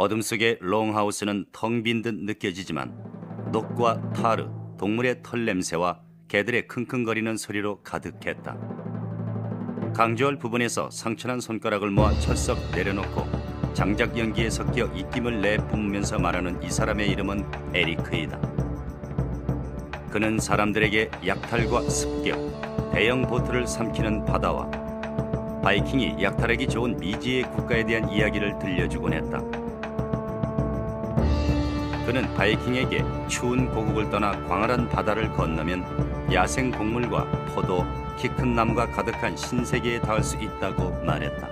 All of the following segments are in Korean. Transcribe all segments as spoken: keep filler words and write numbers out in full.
어둠 속의 롱하우스는 텅 빈 듯 느껴지지만 녹과 타르, 동물의 털 냄새와 개들의 킁킁거리는 소리로 가득했다. 강조할 부분에서 상처난 손가락을 모아 철썩 내려놓고 장작 연기에 섞여 입김을 내뿜으면서 말하는 이 사람의 이름은 에리크이다. 그는 사람들에게 약탈과 습격, 대형 보트를 삼키는 바다와 바이킹이 약탈하기 좋은 미지의 국가에 대한 이야기를 들려주곤 했다. 그는 바이킹에게 추운 고국을 떠나 광활한 바다를 건너면 야생 곡물과 포도, 키 큰 나무가 가득한 신세계에 닿을 수 있다고 말했다.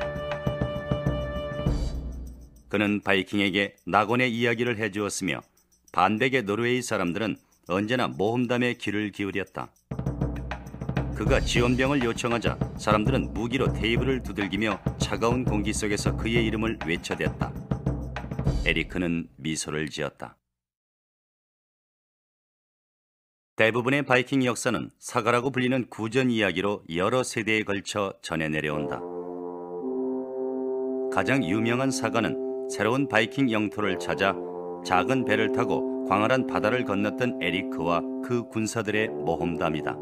그는 바이킹에게 낙원의 이야기를 해주었으며 반백의 노르웨이 사람들은 언제나 모험담에 귀를 기울였다. 그가 지원병을 요청하자 사람들은 무기로 테이블을 두들기며 차가운 공기 속에서 그의 이름을 외쳐댔다. 에리크는 미소를 지었다. 대부분의 바이킹 역사는 사가라고 불리는 구전 이야기로 여러 세대에 걸쳐 전해 내려온다. 가장 유명한 사가는 새로운 바이킹 영토를 찾아 작은 배를 타고 광활한 바다를 건넜던 에리크와 그 군사들의 모험담이다.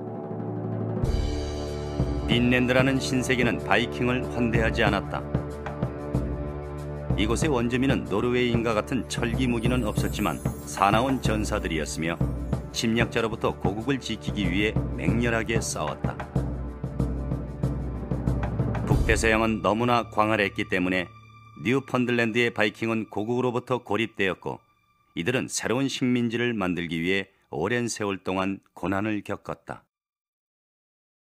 빈랜드라는 신세계는 바이킹을 환대하지 않았다. 이곳의 원주민은 노르웨이인과 같은 철기 무기는 없었지만 사나운 전사들이었으며 침략자로부터 고국을 지키기 위해 맹렬하게 싸웠다. 북대서양은 너무나 광활했기 때문에 뉴펀들랜드의 바이킹은 고국으로부터 고립되었고 이들은 새로운 식민지를 만들기 위해 오랜 세월 동안 고난을 겪었다.